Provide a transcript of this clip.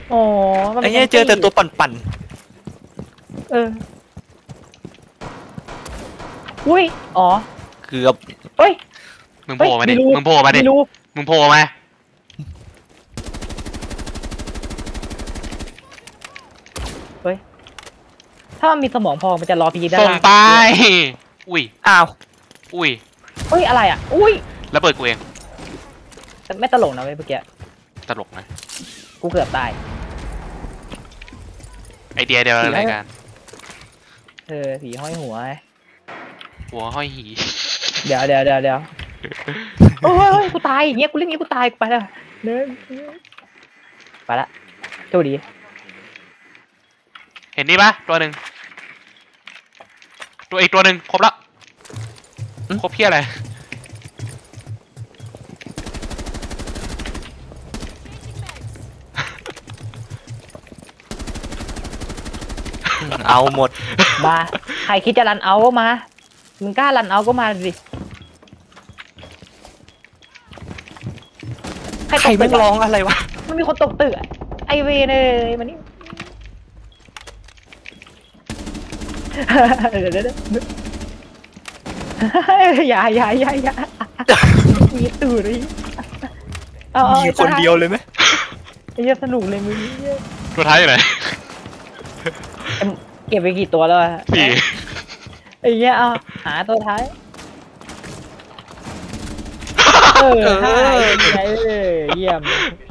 อ๋อไอ้เนี้ยเจอแต่ตัวปั่นเอออุ้ยอ๋อเกือบเฮ้ยมึงโผล่มาดิมึงโผล่มาดิมึงโผล่มาเฮ้ยถ้ามันมีสมองพอมันจะรอพีได้ส่งไปอุ้ยอ้าวอุ้ยเฮ้ยอะไรอ่ะอุ้ยแล้วเปิดกูเองแต่ไม่ตลกนะเว้ยเมื่อกี้ตลกนะกูเกือบตายไอเดียเดียวอะไรกันผีห้อยหัวหัวห้อยหีเดี๋ยวโอ้ยกูตายอย่างเงี้ยกูเล่นงี้กูตายกูไปแล้วเนื้อไปละโชคดีเห็นนี่ปะตัวหนึ่งตัวอีกตัวหนึ่งครบแล้วครบเพี้ยอะไรเอาหมดมาใครคิดจะรันเอาก็มามึงกล้ารันเอาก็มาสิใครไม่ร้องอะไรวะมันมีคนตกตึกไอเวเลยมันนี่เดี๋ยวอย่ามีตู่เลยมีคนเดียวเลยไหมไอ้เหี้ยสนุกเลยมึงตัวท้ายอยู่ไหนเก็บไปกี่ตัวแล้วสี่ไอ้เหี้ยเอาหาตัวท้ายเยี่ยม